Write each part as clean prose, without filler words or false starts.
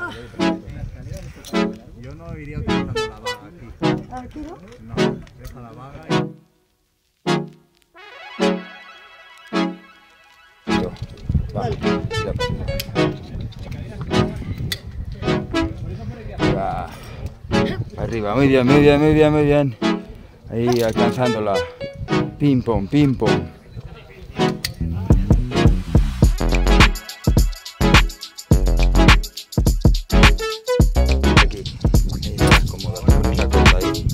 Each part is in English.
Yo no iría utilizando la vaga aquí. ¿Aquí no? No, deja la vaga y... Vale. Va. Arriba, muy bien, muy bien, muy bien, muy bien. Ahí alcanzándola. Ping pong, ping pong. Aquí. Ahí más cómoda, con esa cosa ahí.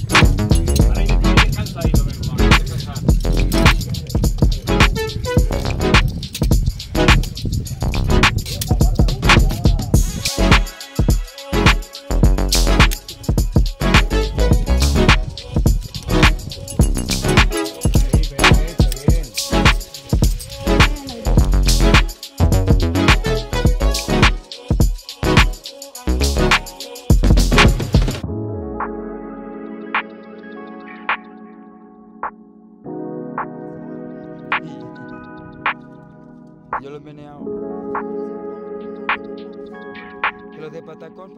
Yo lo he meneado. Que los de patacón,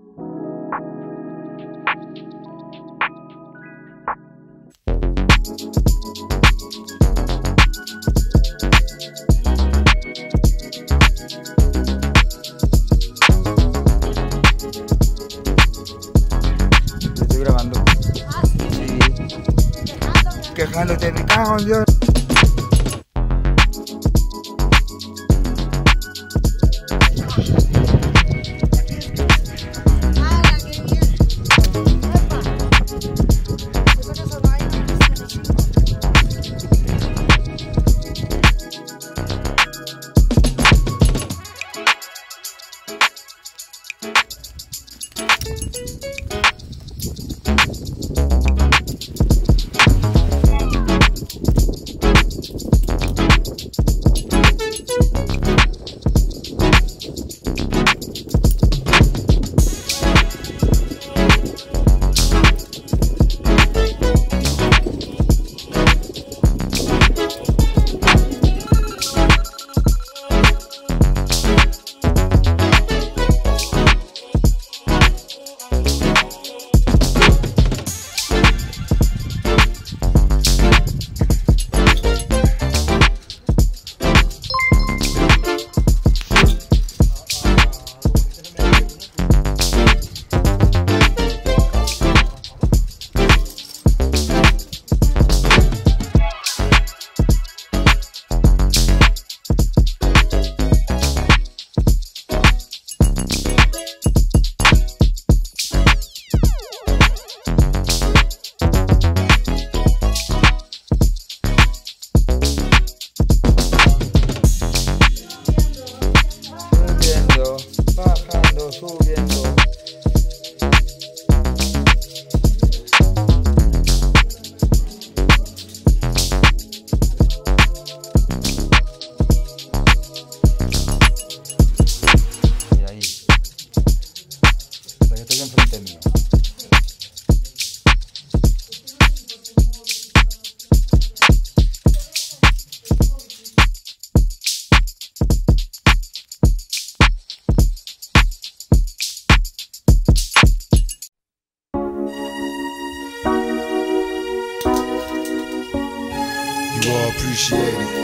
estoy grabando. Sí. Quejándote, me cago en Dios. Subiendo. Y ahí. Hasta que estoy enfrente mío. Appreciate it.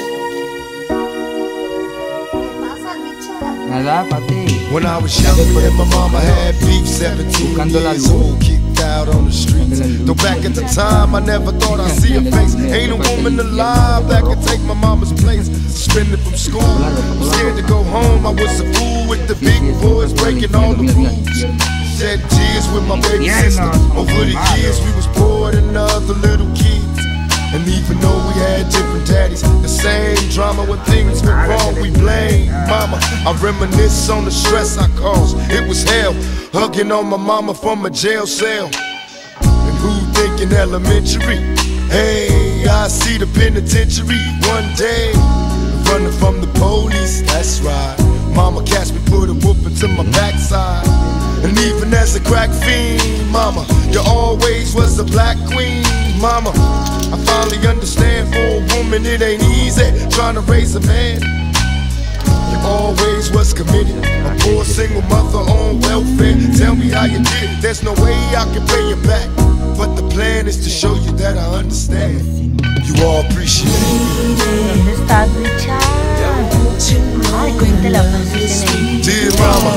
Nada, para ti. When I was young, me and my mama had beef, 17 years old, kicked out on the streets. Though back at the time, I never thought I'd see her face. Ain't a woman alive that could take my mama's place. Suspended from school, scared to go home. I was a fool with the big boys breaking all the rules. Shed tears with my baby sister. Over the years, we was poor than other little kids. And even though we had different daddies, the same drama when things went wrong, we blame mama. I reminisce on the stress I caused. It was hell, hugging on my mama from a jail cell. And who thinking elementary? Hey, I see the penitentiary one day. Running from the police, that's right. Mama catch me, put a whooping to my backside. And even as a crack fiend, mama, you always was a black queen, mama. I finally understand, for a woman it ain't easy trying to raise a man. always was committed. A poor single mother on welfare. Tell me how you did it. There's no way I can pay you back, but the plan is to show you that I understand. You all appreciate it. Dear mama,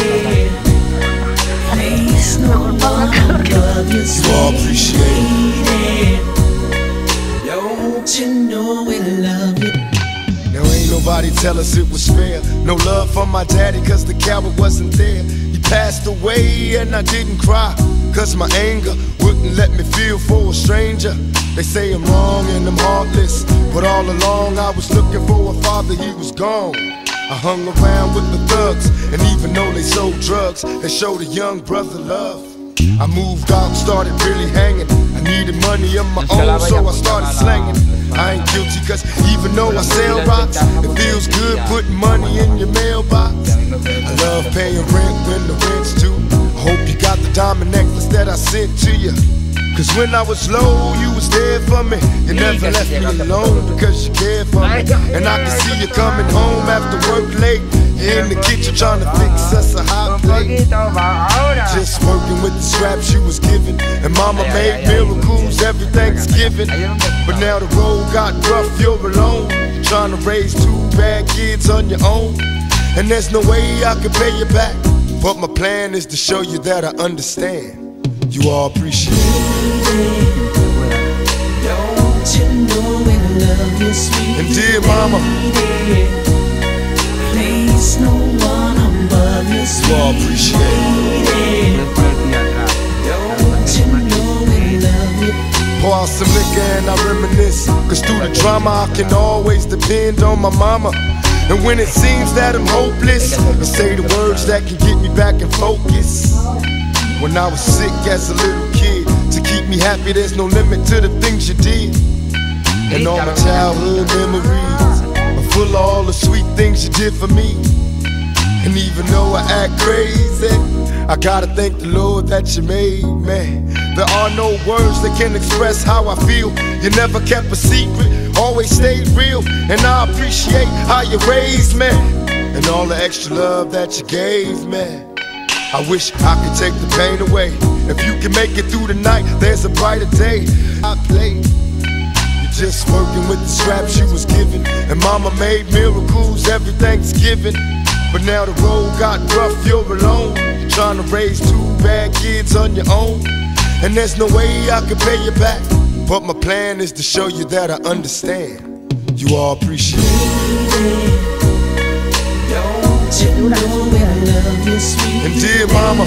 you all appreciate it. Don't you know we love you? Now ain't nobody tell us it was fair. No love from my daddy cause the coward wasn't there. He passed away and I didn't cry, cause my anger wouldn't let me feel for a stranger. They say I'm wrong and I'm heartless, but all along I was looking for a father, he was gone. I hung around with the thugs, and even though they sold drugs, they showed a young brother love. I moved out, started really hanging. I needed money of my own, so I started slanging. I ain't guilty cause even though I sell rocks, it feels good putting money in your mailbox. I love paying rent when the rent's due. I hope you got the diamond necklace that I sent to you, cause when I was low, you was there for me. You never left me alone because you cared for me. And I can see you coming home after work late. You're in the kitchen trying to fix us a hot plate. Just working with the scraps you was given. And mama made miracles every Thanksgiving. But now the road got rough, you're alone, trying to raise two bad kids on your own. And there's no way I can pay you back, but my plan is to show you that I understand. You all appreciate it. Don't you know we love you, sweet And dear mama, place no one above you, sweet. you all appreciate it. Don't you know we love you? Pour out some liquor and I reminisce, cause through the drama I can always depend on my mama. And when it seems that I'm hopeless, I say the words that can get me back in focus. When I was sick as a little kid, to keep me happy there's no limit to the things you did. And all my childhood memories are full of all the sweet things you did for me. And even though I act crazy, I gotta thank the Lord that you made me. There are no words that can express how I feel. You never kept a secret, always stayed real. And I appreciate how you raised me, and all the extra love that you gave me. I wish I could take the pain away. If you can make it through the night, there's a brighter day. I played. You're just working with the scraps you was given. And mama made miracles every Thanksgiving. But now the road got rough, you're alone, trying to raise two bad kids on your own. And there's no way I can pay you back, but my plan is to show you that I understand. You all appreciate it. Don't you know we love you, sweet. And dear mama,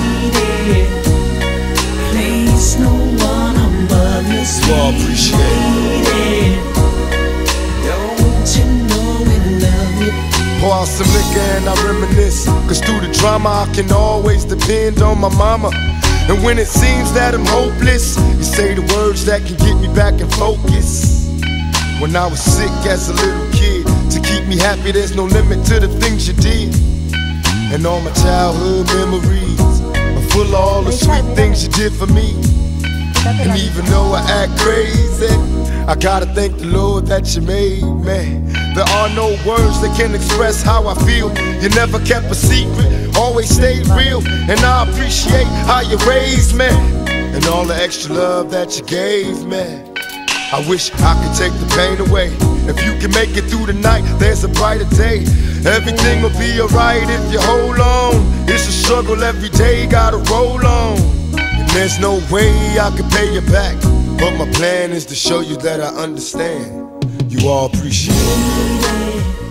place no one above you, sweet. you all appreciate it. Don't you know we love you? Pour out some liquor and I reminisce, cause through the drama I can always depend on my mama. And when it seems that I'm hopeless, you say the words that can get me back in focus. When I was sick as a little kid, to keep me happy there's no limit to the things you did. And all my childhood memories are full of all the sweet things you did for me. And even though I act crazy, I gotta thank the Lord that you made me. There are no words that can express how I feel. You never kept a secret, always stayed real. And I appreciate how you raised me, and all the extra love that you gave me. I wish I could take the pain away. If you can make it through the night, there's a brighter day. Everything will be alright if you hold on. It's a struggle every day, gotta roll on. And there's no way I can pay you back, but my plan is to show you that I understand. You all appreciate it.